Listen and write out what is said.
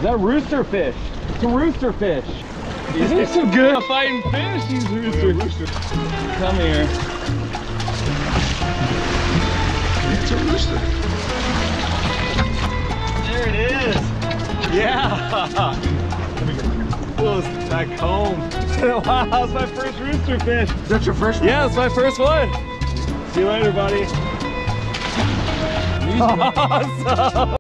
Is that a rooster fish? It's a rooster fish. He's so good at fighting fish, these roosters. Come here. It's a rooster. There it is. Yeah. Goes back home. Wow, that's my first rooster fish. Is that your first one? Yeah, it's my first one. See you later, buddy. Awesome.